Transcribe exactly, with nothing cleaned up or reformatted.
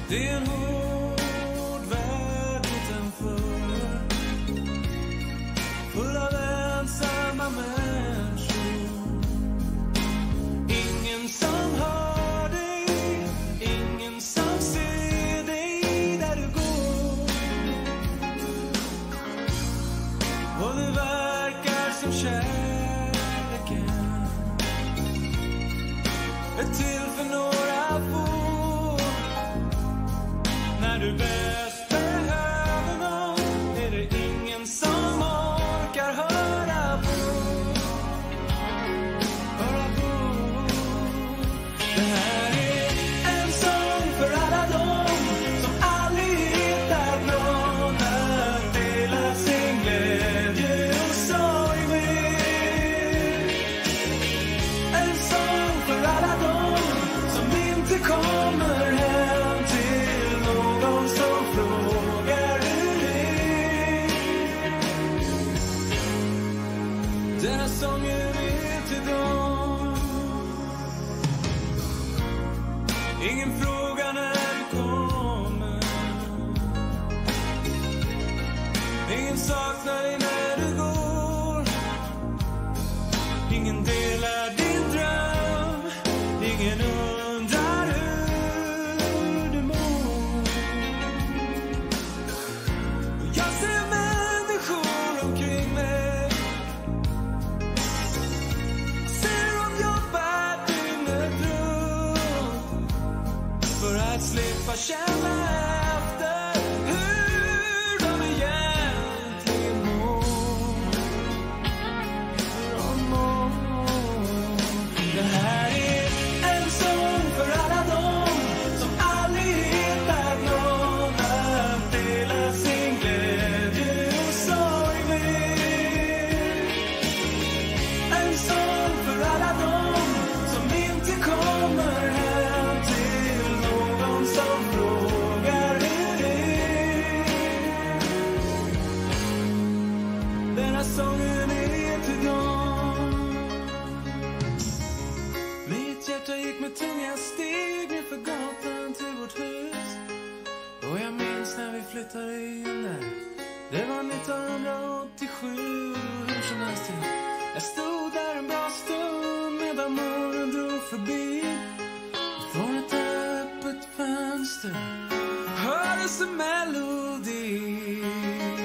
Det är en hård värld utanför, full av ensamma människor. Ingen som hör dig, ingen som ser dig där du går. Och det verkar som kärleken är till för några få. När du bäst behöver någon är det ingen som orkar höra på. Höra på. Det här är en sång för alla dem som aldrig hittat någon att dela sin glädje och sorg med. En sång för alla dem som inte kommer hem till någon som frågar hur det är. Den här sången är till dem. Ingen fråga när du kommer, ingen saknar dig när du går, ingen delar din dröm, ingen undrar hur du mår. Och jag ser människor omkring mig, ser dem jobba dygnet runt för att slippa känna efter hur de egentligen mår. Hur de mår. Det här är en sång för alla dem som aldrig hittat någon att dela sin glädje och sorg med. En sång för alla dem som inte kommer hem till någon som frågar hur det är. Den här sången är till dem. Mitt hjärta gick med tunga steg nerför gatan till vårt hus. Och jag minns när vi flyttade in där. Det var nittonhundraåttiosju. Hur som helst, jag stod där en bra stund medan morgonen drog förbi. Från ett öppet fönster hördes en melodi.